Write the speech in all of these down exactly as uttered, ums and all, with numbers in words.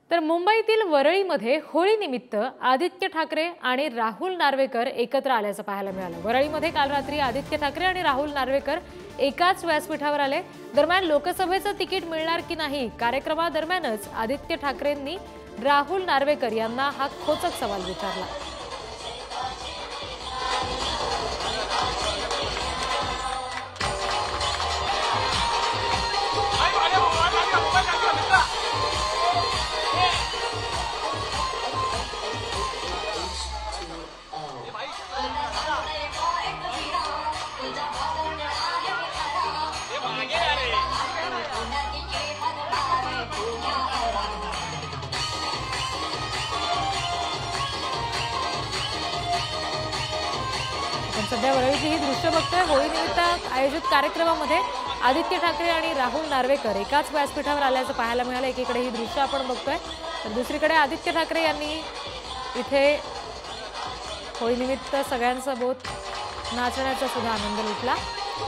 तर मुंबईतील वरळीमध्ये होळीनिमित्त आदित्य ठाकरे आणि राहुल नार्वेकर एकत्र आल्याचं पाहायला मिळालं। वरळीमध्ये काल रात्री आदित्य ठाकरे आणि राहुल नार्वेकर एकाच व्यासपीठावर आले। दरम्यान लोकसभेचं तिकीट मिळणार की नाही कार्यक्रमादरम्यानच आदित्य ठाकरेंनी राहुल नार्वेकर यांना हा खोचक सवाल विचारला। सध्या वरळीची ही दृश्य बघतोय। होळीनिमित्त आयोजित कार्यक्रमामध्ये आदित्य ठाकरे आणि राहुल नार्वेकर एकाच व्यासपीठावर आल्याचं पाहायला मिळालं। एकीकडे ही दृश्य आपण बघतोय तर दुसरीकडे आदित्य ठाकरे यांनी इथे होळीनिमित्त सगळ्यांसोबत नाचण्याचा सुद्धा आनंद लुटला।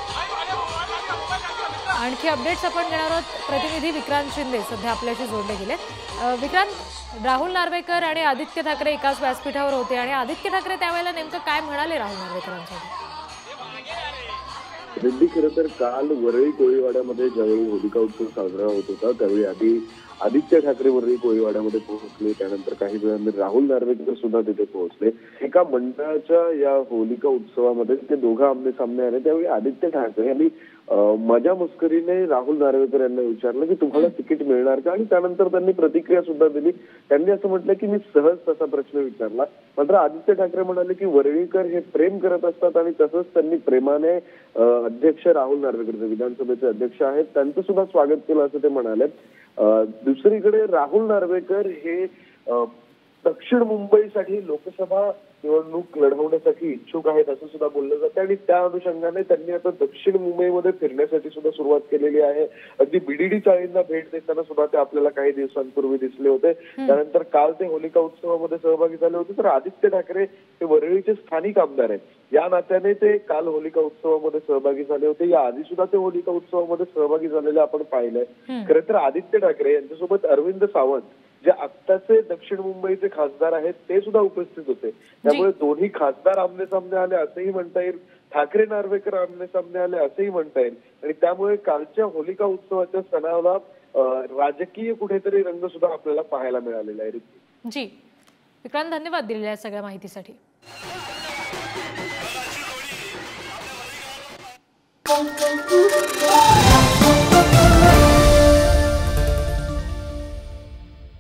आणखी अपडेट्स आपण घेणार आहोत। प्रतिनिधी विक्रांत शिंदे सध्या आपल्याशी जोडले गेले। विक्रांत, राहुल नार्वेकर आणि आदित्य ठाकरे एकाच व्यासपीठावर होते आणि आदित्य ठाकरे त्यावेळेला नेमकं काय म्हणाले राहुल नार्वेकरांसाठी? रेड्डी, खरं तर काल वरळी कोळीवाड्यामध्ये ज्यावेळी होलिका उत्सव साजरा होत होता त्यावेळी आधी आदित्य ठाकरे वरळी कोळीवाड्यामध्ये पोहोचले। त्यानंतर काही वेळानंतर राहुल नार्वेकर सुद्धा तिथे पोहोचले। एका मंडळाच्या या होलिका उत्सवामध्ये ते दोघं आमने सामने आले। त्यावेळी आदित्य ठाकरे यांनी मजा मस्करीने राहुल नार्वेकर यांना विचारलं की तुम्हाला तिकीट मिळणार का, आणि त्यानंतर त्यांनी प्रतिक्रिया सुद्धा दिली। त्यांनी असं म्हटलं की मी सहज तसा प्रश्न विचारला। मात्र आदित्य ठाकरे म्हणाले की वरळीकर हे प्रेम करत असतात आणि तसंच त्यांनी प्रेमाने अध्यक्ष राहुल नार्वेकर जे विधानसभेचे अध्यक्ष आहेत त्यांचं सुद्धा स्वागत केलं असं ते म्हणाले। दुसरीकडे राहुल नार्वेकर हे दक्षिण मुंबईसाठी लोकसभा निवडणूक लढवण्यासाठी इच्छुक आहेत असं सुद्धा बोललं जातं आणि त्या अनुषंगाने त्यांनी आता दक्षिण मुंबईमध्ये फिरण्यासाठी सुद्धा सुरुवात केलेली आहे। अगदी बीडीडी चाळींना भेट देताना सुद्धा ते आपल्याला काही दिवसांपूर्वी दिसले होते। त्यानंतर काल ते होलिका उत्सवामध्ये सहभागी झाले होते। तर आदित्य ठाकरे हे वरळीचे स्थानिक आमदार आहेत, या नात्याने ते काल होलिका उत्सवामध्ये सहभागी झाले होते। या आधी सुद्धा ते होलिका उत्सवामध्ये सहभागी झालेले आपण पाहिलंय। खरं तर आदित्य ठाकरे यांच्यासोबत अरविंद सावंत जे आत्ताचे दक्षिण मुंबईचे खासदार आहेत ते सुद्धा उपस्थित होते। त्यामुळे दोन्ही खासदार आमने सामने आले असंही म्हणता येईल, ठाकरे नार्वेकर आमने सामने आले असंही म्हणता येईल। आणि त्यामुळे कालच्या होलिका उत्सवाच्या सणाला राजकीय कुठेतरी रंग सुद्धा आपल्याला पाहायला मिळालेला आहे। जी विक्रांत, धन्यवाद दिलेल्या सगळ्या माहितीसाठी। Thank you.